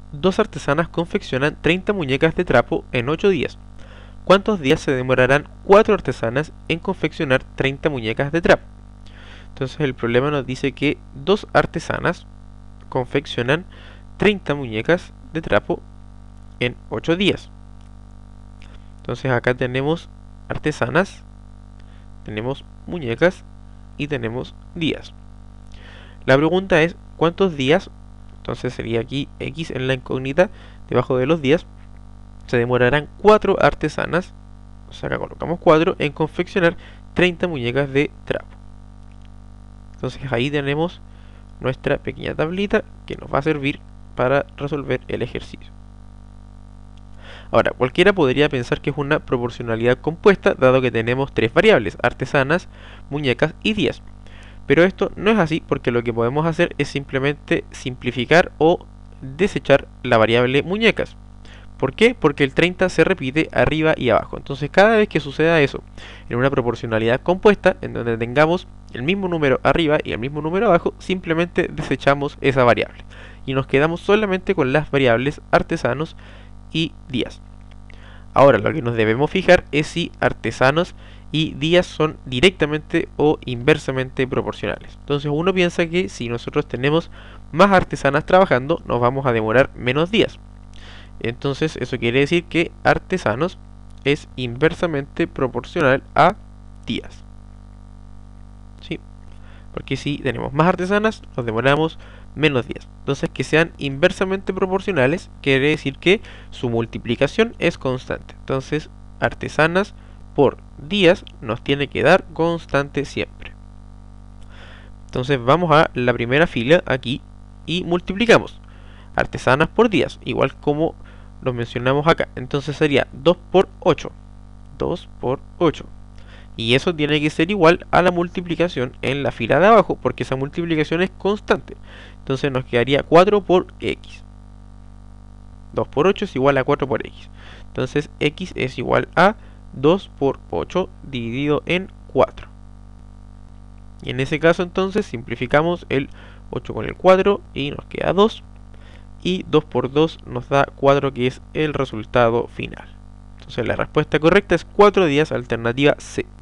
Dos artesanas confeccionan 30 muñecas de trapo en 8 días. ¿Cuántos días se demorarán 4 artesanas en confeccionar 30 muñecas de trapo? Entonces el problema nos dice que dos artesanas confeccionan 30 muñecas de trapo en 8 días. Entonces acá tenemos artesanas, tenemos muñecas y tenemos días. La pregunta es, ¿cuántos días? Entonces sería aquí X en la incógnita, debajo de los días, se demorarán 4 artesanas, o sea, acá colocamos 4, en confeccionar 30 muñecas de trapo. Entonces ahí tenemos nuestra pequeña tablita que nos va a servir para resolver el ejercicio. Ahora, cualquiera podría pensar que es una proporcionalidad compuesta, dado que tenemos tres variables, artesanas, muñecas y días. Pero esto no es así porque lo que podemos hacer es simplemente simplificar o desechar la variable muñecas. ¿Por qué? Porque el 30 se repite arriba y abajo. Entonces cada vez que suceda eso en una proporcionalidad compuesta, en donde tengamos el mismo número arriba y el mismo número abajo, simplemente desechamos esa variable. Y nos quedamos solamente con las variables artesanos y días. Ahora lo que nos debemos fijar es si artesanos y días son directamente o inversamente proporcionales. Entonces uno piensa que si nosotros tenemos más artesanas trabajando, nos vamos a demorar menos días. Entonces eso quiere decir que artesanos es inversamente proporcional a días. ¿Sí? Porque si tenemos más artesanas, nos demoramos menos días. Entonces que sean inversamente proporcionales quiere decir que su multiplicación es constante. Entonces artesanas por días nos tiene que dar constante siempre. Entonces vamos a la primera fila aquí y multiplicamos. Artesanas por días, igual como lo mencionamos acá. Entonces sería 2 por 8. 2 por 8. Y eso tiene que ser igual a la multiplicación en la fila de abajo, porque esa multiplicación es constante. Entonces nos quedaría 4 por x. 2 por 8 es igual a 4 por x. Entonces x es igual a 2 por 8 dividido en 4. Y en ese caso entonces simplificamos el 8 con el 4 y nos queda 2. Y 2 por 2 nos da 4, que es el resultado final. Entonces la respuesta correcta es 4 días, alternativa C.